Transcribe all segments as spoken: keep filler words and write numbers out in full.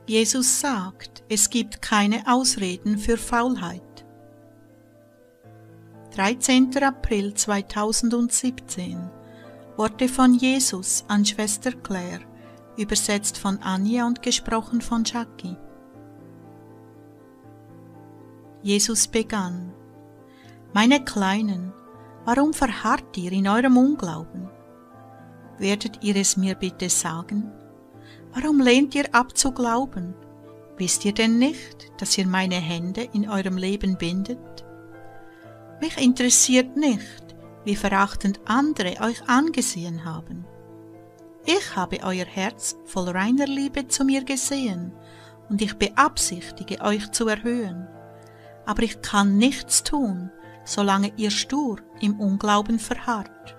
Jesus sagt, es gibt keine Ausreden für Faulheit. dreizehnter April zweitausendsiebzehn. Worte von Jesus an Schwester Claire, übersetzt von Anja und gesprochen von Jackie. Jesus begann: Meine Kleinen, warum verharrt ihr in eurem Unglauben? Werdet ihr es mir bitte sagen? Warum lehnt ihr ab zu glauben? Wisst ihr denn nicht, dass ihr meine Hände in eurem Leben bindet? Mich interessiert nicht, wie verachtend andere euch angesehen haben. Ich habe euer Herz voll reiner Liebe zu mir gesehen und ich beabsichtige, euch zu erhöhen. Aber ich kann nichts tun, solange ihr stur im Unglauben verharrt.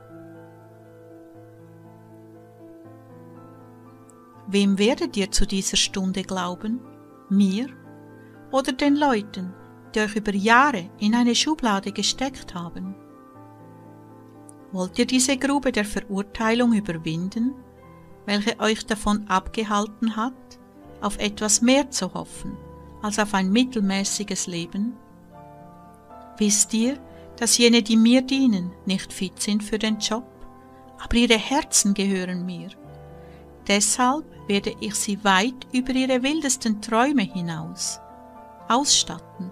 Wem werdet ihr zu dieser Stunde glauben? Mir oder den Leuten, die euch über Jahre in eine Schublade gesteckt haben? Wollt ihr diese Grube der Verurteilung überwinden, welche euch davon abgehalten hat, auf etwas mehr zu hoffen, als auf ein mittelmäßiges Leben? Wisst ihr, dass jene, die mir dienen, nicht fit sind für den Job, aber ihre Herzen gehören mir. Deshalb werde ich sie weit über ihre wildesten Träume hinaus ausstatten.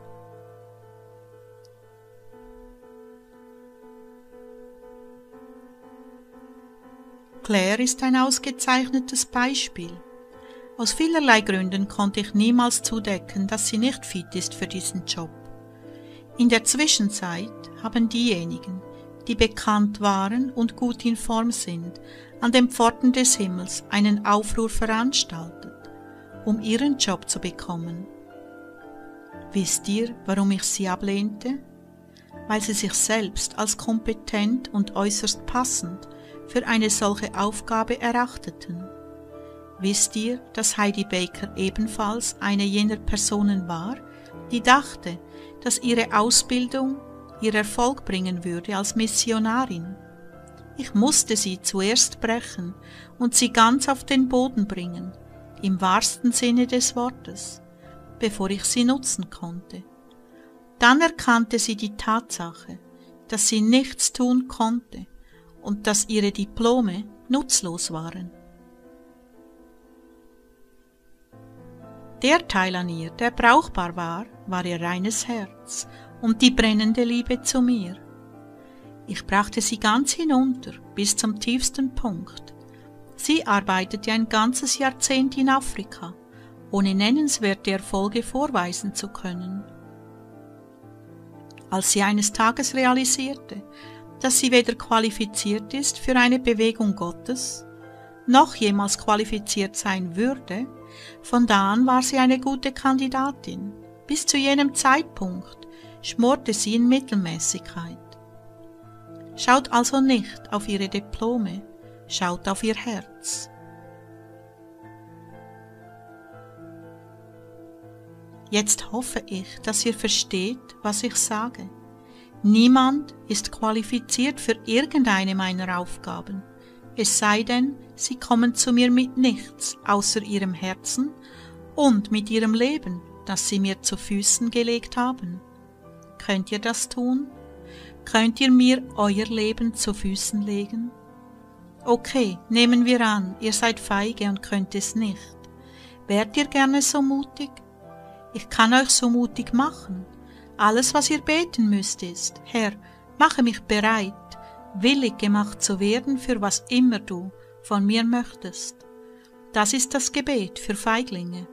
Claire ist ein ausgezeichnetes Beispiel. Aus vielerlei Gründen konnte ich niemals zudecken, dass sie nicht fit ist für diesen Job. In der Zwischenzeit haben diejenigen, die bekannt waren und gut in Form sind, an den Pforten des Himmels einen Aufruhr veranstaltet, um ihren Job zu bekommen. Wisst ihr, warum ich sie ablehnte? Weil sie sich selbst als kompetent und äußerst passend für eine solche Aufgabe erachteten. Wisst ihr, dass Heidi Baker ebenfalls eine jener Personen war, die dachte, dass ihre Ausbildung ihr Erfolg bringen würde als Missionarin? Ich musste sie zuerst brechen und sie ganz auf den Boden bringen, im wahrsten Sinne des Wortes, bevor ich sie nutzen konnte. Dann erkannte sie die Tatsache, dass sie nichts tun konnte und dass ihre Diplome nutzlos waren. Der Teil an ihr, der brauchbar war, war ihr reines Herz und die brennende Liebe zu mir. Ich brachte sie ganz hinunter, bis zum tiefsten Punkt. Sie arbeitete ein ganzes Jahrzehnt in Afrika, ohne nennenswerte Erfolge vorweisen zu können. Als sie eines Tages realisierte, dass sie weder qualifiziert ist für eine Bewegung Gottes, noch jemals qualifiziert sein würde, von da an war sie eine gute Kandidatin. Bis zu jenem Zeitpunkt schmorte sie in Mittelmäßigkeit. Schaut also nicht auf ihre Diplome, schaut auf ihr Herz. Jetzt hoffe ich, dass ihr versteht, was ich sage. Niemand ist qualifiziert für irgendeine meiner Aufgaben, es sei denn, sie kommen zu mir mit nichts außer ihrem Herzen und mit ihrem Leben, das sie mir zu Füßen gelegt haben. Könnt ihr das tun? Könnt ihr mir euer Leben zu Füßen legen? Okay, nehmen wir an, ihr seid feige und könnt es nicht. Wärt ihr gerne so mutig? Ich kann euch so mutig machen. Alles, was ihr beten müsst, ist: Herr, mache mich bereit, willig gemacht zu werden, für was immer du von mir möchtest. Das ist das Gebet für Feiglinge.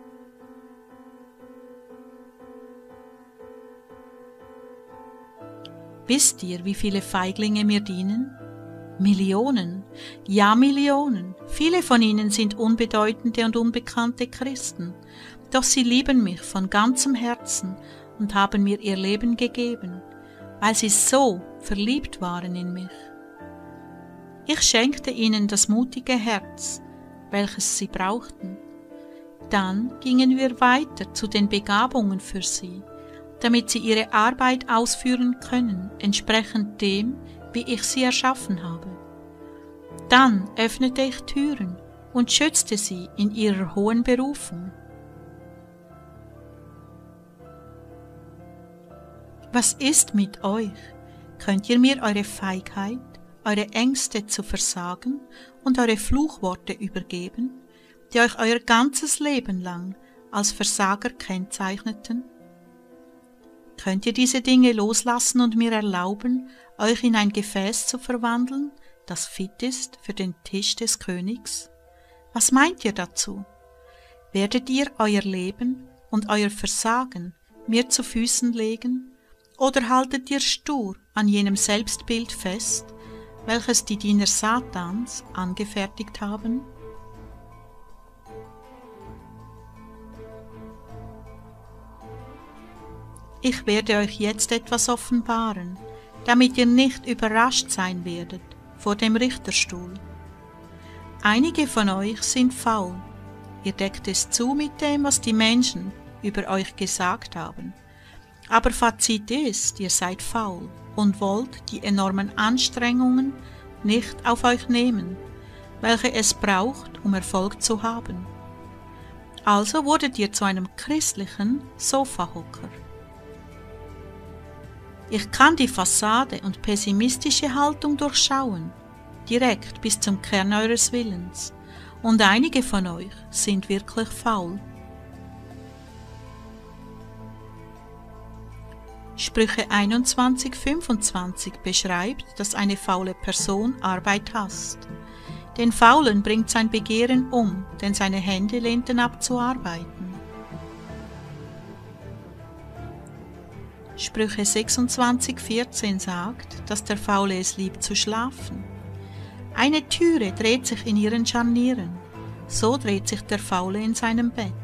Wisst ihr, wie viele Feiglinge mir dienen? Millionen, ja Millionen. Viele von ihnen sind unbedeutende und unbekannte Christen, doch sie lieben mich von ganzem Herzen und haben mir ihr Leben gegeben, weil sie so verliebt waren in mich. Ich schenkte ihnen das mutige Herz, welches sie brauchten. Dann gingen wir weiter zu den Begabungen für sie, damit sie ihre Arbeit ausführen können, entsprechend dem, wie ich sie erschaffen habe. Dann öffnete ich Türen und schützte sie in ihrer hohen Berufung. Was ist mit euch? Könnt ihr mir eure Feigheit, eure Ängste zu versagen und eure Fluchworte übergeben, die euch euer ganzes Leben lang als Versager kennzeichneten? Könnt ihr diese Dinge loslassen und mir erlauben, euch in ein Gefäß zu verwandeln, das fit ist für den Tisch des Königs? Was meint ihr dazu? Werdet ihr euer Leben und euer Versagen mir zu Füßen legen, oder haltet ihr stur an jenem Selbstbild fest, welches die Diener Satans angefertigt haben? Ich werde euch jetzt etwas offenbaren, damit ihr nicht überrascht sein werdet vor dem Richterstuhl. Einige von euch sind faul. Ihr deckt es zu mit dem, was die Menschen über euch gesagt haben. Aber Fazit ist, ihr seid faul und wollt die enormen Anstrengungen nicht auf euch nehmen, welche es braucht, um Erfolg zu haben. Also wurdet ihr zu einem christlichen Sofahocker. Ich kann die Fassade und pessimistische Haltung durchschauen, direkt bis zum Kern eures Willens, und einige von euch sind wirklich faul. Sprüche einundzwanzig, fünfundzwanzig beschreibt, dass eine faule Person Arbeit hasst. Den Faulen bringt sein Begehren um, denn seine Hände lehnten ab zu arbeiten. Sprüche sechsundzwanzig, vierzehn sagt, dass der Faule es liebt zu schlafen. Eine Türe dreht sich in ihren Scharnieren, so dreht sich der Faule in seinem Bett.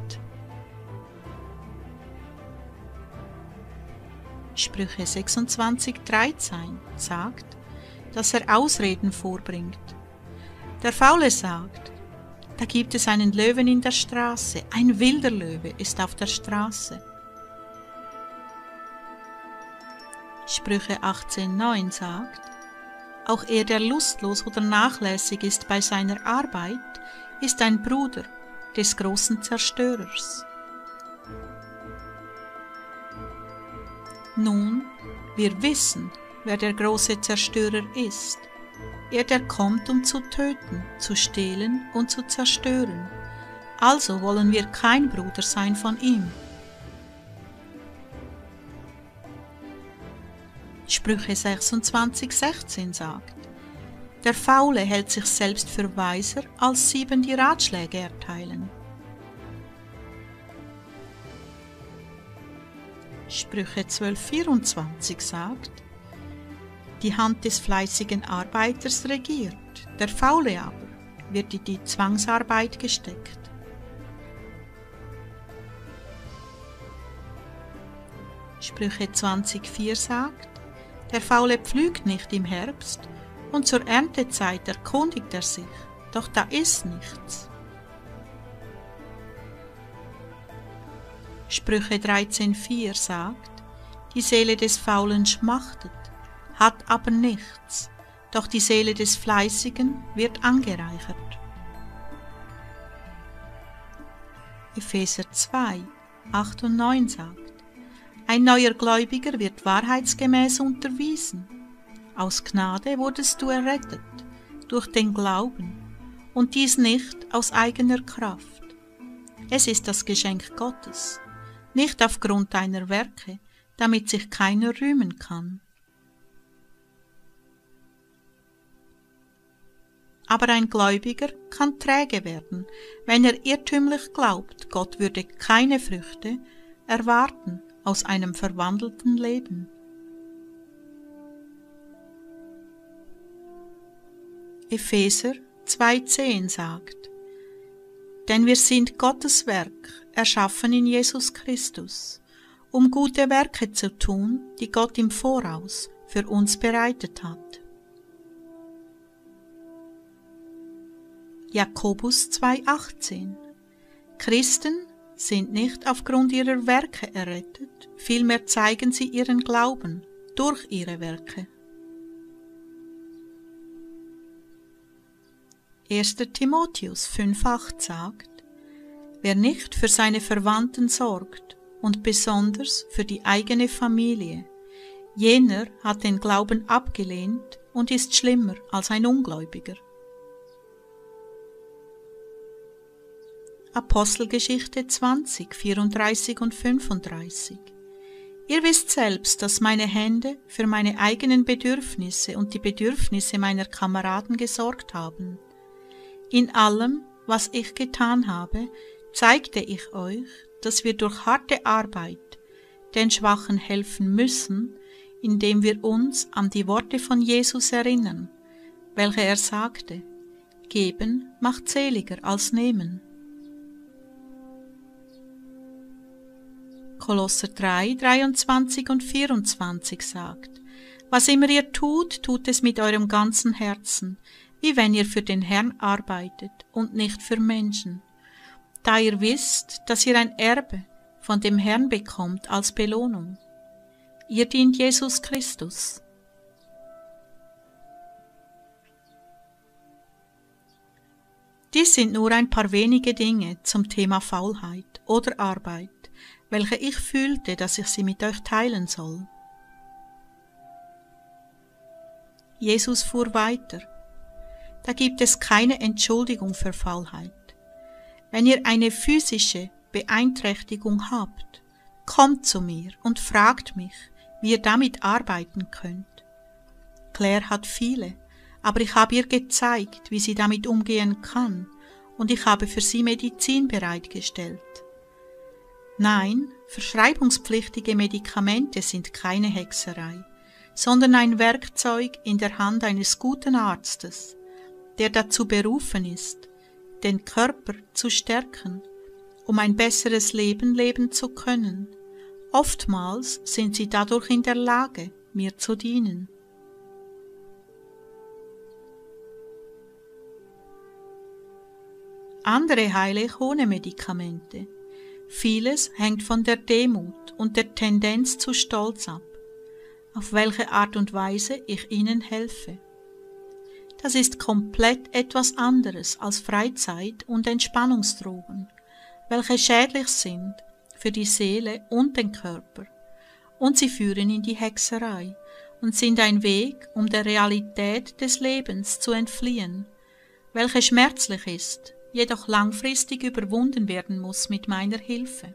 Sprüche sechsundzwanzig, dreizehn sagt, dass er Ausreden vorbringt. Der Faule sagt, da gibt es einen Löwen in der Straße, ein wilder Löwe ist auf der Straße. Sprüche achtzehn, neun sagt, auch er, der lustlos oder nachlässig ist bei seiner Arbeit, ist ein Bruder des großen Zerstörers. Nun, wir wissen, wer der große Zerstörer ist. Er, der kommt, um zu töten, zu stehlen und zu zerstören. Also wollen wir kein Bruder sein von ihm. Sprüche sechsundzwanzig, sechzehn sagt, der Faule hält sich selbst für weiser, als sieben die Ratschläge erteilen. Sprüche zwölf, vierundzwanzig sagt, die Hand des fleißigen Arbeiters regiert, der Faule aber wird in die Zwangsarbeit gesteckt. Sprüche zwanzig, vier sagt, der Faule pflügt nicht im Herbst, und zur Erntezeit erkundigt er sich, doch da ist nichts. Sprüche dreizehn, vier sagt, die Seele des Faulen schmachtet, hat aber nichts, doch die Seele des Fleißigen wird angereichert. Epheser zwei, acht und neun sagt, ein neuer Gläubiger wird wahrheitsgemäß unterwiesen. Aus Gnade wurdest du errettet, durch den Glauben, und dies nicht aus eigener Kraft. Es ist das Geschenk Gottes, nicht aufgrund deiner Werke, damit sich keiner rühmen kann. Aber ein Gläubiger kann träge werden, wenn er irrtümlich glaubt, Gott würde keine Früchte erwarten aus einem verwandelten Leben. Epheser zwei zehn sagt, denn wir sind Gottes Werk, erschaffen in Jesus Christus, um gute Werke zu tun, die Gott im Voraus für uns bereitet hat. Jakobus zwei achtzehn. Christen sind nicht aufgrund ihrer Werke errettet, vielmehr zeigen sie ihren Glauben durch ihre Werke. erster Timotheus fünf acht sagt, wer nicht für seine Verwandten sorgt und besonders für die eigene Familie, Jener hat den Glauben abgelehnt und ist schlimmer als ein Ungläubiger. Apostelgeschichte zwanzig, vierunddreißig und fünfunddreißig. Ihr wisst selbst, dass meine Hände für meine eigenen Bedürfnisse und die Bedürfnisse meiner Kameraden gesorgt haben. In allem, was ich getan habe, zeigte ich euch, dass wir durch harte Arbeit den Schwachen helfen müssen, indem wir uns an die Worte von Jesus erinnern, welche er sagte: Geben macht seliger als nehmen. Kolosser drei, dreiundzwanzig und vierundzwanzig sagt: Was immer ihr tut, tut es mit eurem ganzen Herzen, wie wenn ihr für den Herrn arbeitet und nicht für Menschen, da ihr wisst, dass ihr ein Erbe von dem Herrn bekommt als Belohnung. Ihr dient Jesus Christus. Dies sind nur ein paar wenige Dinge zum Thema Faulheit oder Arbeit, welche ich fühlte, dass ich sie mit euch teilen soll. Jesus fuhr weiter: Da gibt es keine Entschuldigung für Faulheit. Wenn ihr eine physische Beeinträchtigung habt, kommt zu mir und fragt mich, wie ihr damit arbeiten könnt. Claire hat viele, aber ich habe ihr gezeigt, wie sie damit umgehen kann, und ich habe für sie Medizin bereitgestellt. Nein, verschreibungspflichtige Medikamente sind keine Hexerei, sondern ein Werkzeug in der Hand eines guten Arztes, der dazu berufen ist, den Körper zu stärken, um ein besseres Leben leben zu können. Oftmals sind sie dadurch in der Lage, mir zu dienen. Andere heile ich ohne Medikamente. Vieles hängt von der Demut und der Tendenz zu Stolz ab, auf welche Art und Weise ich ihnen helfe. Das ist komplett etwas anderes als Freizeit- und Entspannungsdrogen, welche schädlich sind für die Seele und den Körper, und sie führen in die Hexerei und sind ein Weg, um der Realität des Lebens zu entfliehen, welche schmerzlich ist, jedoch langfristig überwunden werden muss mit meiner Hilfe.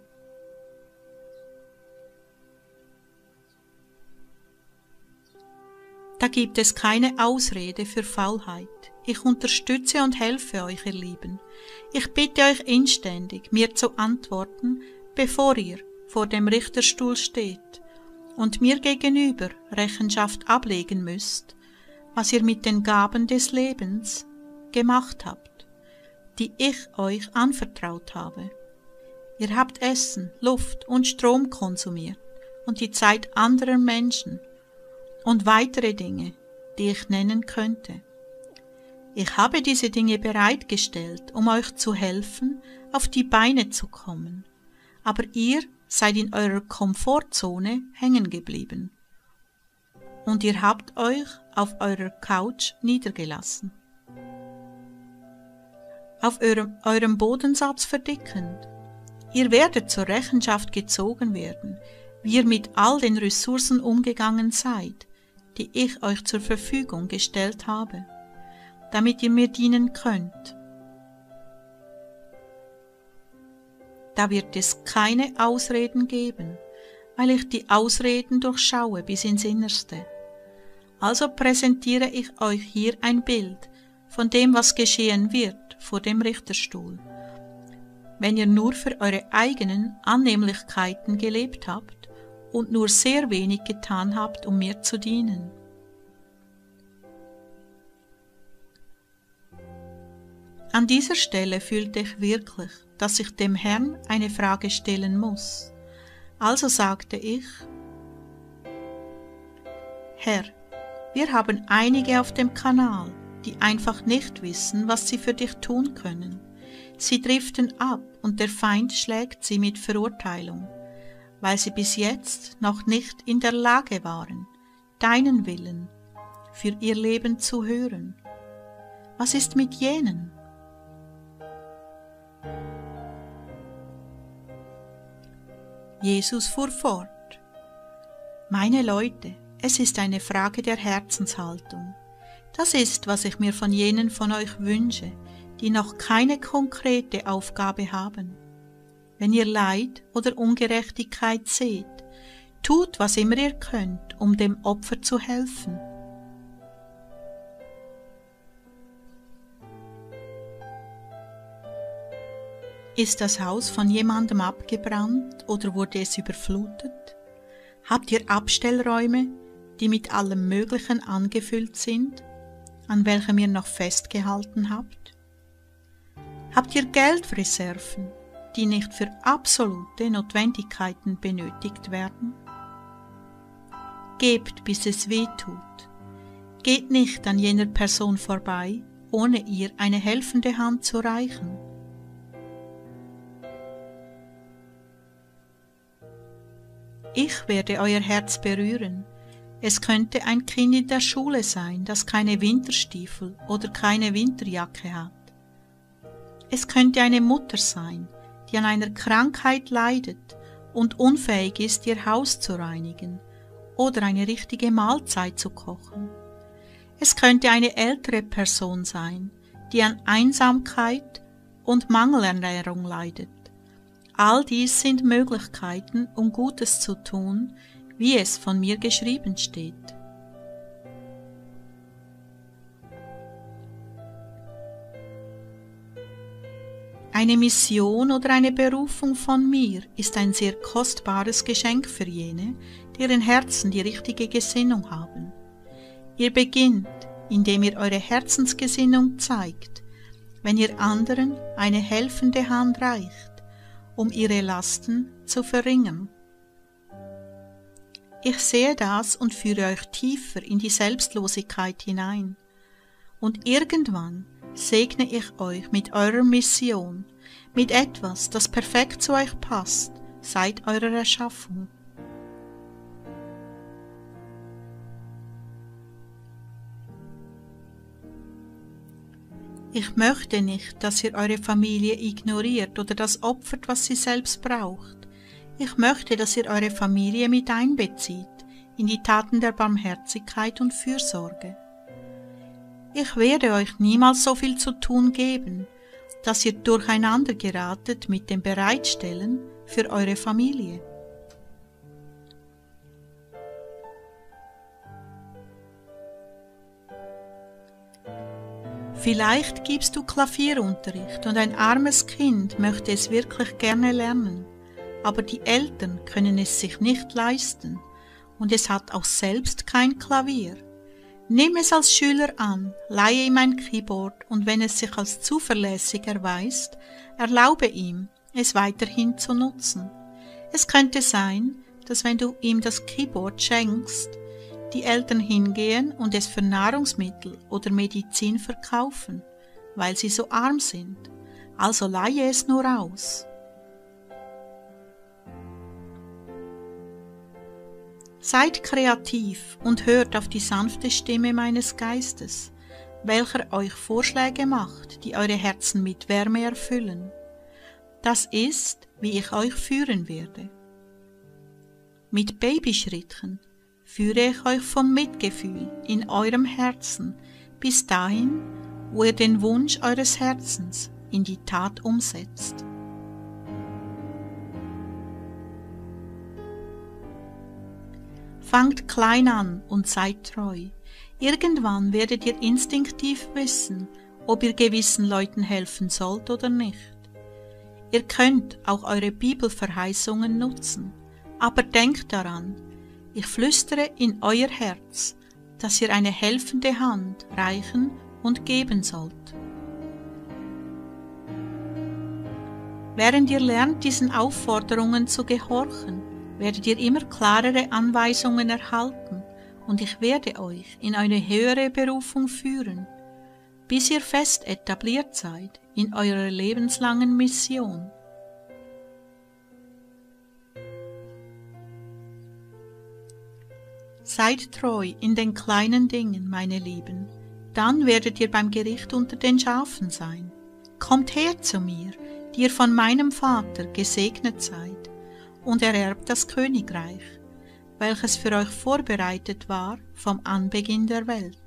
Da gibt es keine Ausrede für Faulheit. Ich unterstütze und helfe euch, ihr Lieben. Ich bitte euch inständig, mir zu antworten, bevor ihr vor dem Richterstuhl steht und mir gegenüber Rechenschaft ablegen müsst, was ihr mit den Gaben des Lebens gemacht habt, die ich euch anvertraut habe. Ihr habt Essen, Luft und Strom konsumiert und die Zeit anderer Menschen und weitere Dinge, die ich nennen könnte. Ich habe diese Dinge bereitgestellt, um euch zu helfen, auf die Beine zu kommen, aber ihr seid in eurer Komfortzone hängen geblieben und ihr habt euch auf eurer Couch niedergelassen, auf eurem, eurem Bodensatz verdickend. Ihr werdet zur Rechenschaft gezogen werden, wie ihr mit all den Ressourcen umgegangen seid, die ich euch zur Verfügung gestellt habe, damit ihr mir dienen könnt. Da wird es keine Ausreden geben, weil ich die Ausreden durchschaue bis ins Innerste. Also präsentiere ich euch hier ein Bild von dem, was geschehen wird vor dem Richterstuhl, wenn ihr nur für eure eigenen Annehmlichkeiten gelebt habt und nur sehr wenig getan habt, um mir zu dienen. An dieser Stelle fühlte ich wirklich, dass ich dem Herrn eine Frage stellen muss. Also sagte ich: Herr, wir haben einige auf dem Kanal, die einfach nicht wissen, was sie für dich tun können. Sie driften ab und der Feind schlägt sie mit Verurteilung, weil sie bis jetzt noch nicht in der Lage waren, deinen Willen für ihr Leben zu hören. Was ist mit jenen? Jesus fuhr fort: Meine Leute, Es ist eine Frage der Herzenshaltung. Das ist, was ich mir von jenen von euch wünsche, die noch keine konkrete Aufgabe haben. Wenn ihr Leid oder Ungerechtigkeit seht, tut, was immer ihr könnt, um dem Opfer zu helfen. Ist das Haus von jemandem abgebrannt oder wurde es überflutet? Habt ihr Abstellräume, die mit allem Möglichen angefüllt sind, an welchem ihr noch festgehalten habt? Habt ihr Geldreserven, die nicht für absolute Notwendigkeiten benötigt werden? Gebt, bis es weh tut. Geht nicht an jener Person vorbei, ohne ihr eine helfende Hand zu reichen. Ich werde euer Herz berühren. Es könnte ein Kind in der Schule sein, das keine Winterstiefel oder keine Winterjacke hat. Es könnte eine Mutter sein, die an einer Krankheit leidet und unfähig ist, ihr Haus zu reinigen oder eine richtige Mahlzeit zu kochen. Es könnte eine ältere Person sein, die an Einsamkeit und Mangelernährung leidet. All dies sind Möglichkeiten, um Gutes zu tun, wie es von mir geschrieben steht. Eine Mission oder eine Berufung von mir ist ein sehr kostbares Geschenk für jene, deren Herzen die richtige Gesinnung haben. Ihr beginnt, indem ihr eure Herzensgesinnung zeigt, wenn ihr anderen eine helfende Hand reicht, um ihre Lasten zu verringern. Ich sehe das und führe euch tiefer in die Selbstlosigkeit hinein. Und irgendwann segne ich euch mit eurer Mission, mit etwas, das perfekt zu euch passt, seit eurer Erschaffung. Ich möchte nicht, dass ihr eure Familie ignoriert oder das opfert, was sie selbst braucht. Ich möchte, dass ihr eure Familie mit einbezieht in die Taten der Barmherzigkeit und Fürsorge. Ich werde euch niemals so viel zu tun geben, dass ihr durcheinander geratet mit dem Bereitstellen für eure Familie. Vielleicht gibst du Klavierunterricht und ein armes Kind möchte es wirklich gerne lernen, aber die Eltern können es sich nicht leisten und es hat auch selbst kein Klavier. Nimm es als Schüler an, leihe ihm ein Keyboard und wenn es sich als zuverlässig erweist, erlaube ihm, es weiterhin zu nutzen. Es könnte sein, dass wenn du ihm das Keyboard schenkst, die Eltern hingehen und es für Nahrungsmittel oder Medizin verkaufen, weil sie so arm sind. Also leihe es nur aus. Seid kreativ und hört auf die sanfte Stimme meines Geistes, welcher euch Vorschläge macht, die eure Herzen mit Wärme erfüllen. Das ist, wie ich euch führen werde. Mit Babyschritten führe ich euch vom Mitgefühl in eurem Herzen bis dahin, wo ihr den Wunsch eures Herzens in die Tat umsetzt. Fangt klein an und seid treu. Irgendwann werdet ihr instinktiv wissen, ob ihr gewissen Leuten helfen sollt oder nicht. Ihr könnt auch eure Bibelverheißungen nutzen, aber denkt daran, ich flüstere in euer Herz, dass ihr eine helfende Hand reichen und geben sollt. Während ihr lernt, diesen Aufforderungen zu gehorchen, werdet ihr immer klarere Anweisungen erhalten und ich werde euch in eine höhere Berufung führen, bis ihr fest etabliert seid in eurer lebenslangen Mission. Seid treu in den kleinen Dingen, meine Lieben, dann werdet ihr beim Gericht unter den Schafen sein. Kommt her zu mir, die ihr von meinem Vater gesegnet seid, und ererbt das Königreich, welches für euch vorbereitet war vom Anbeginn der Welt.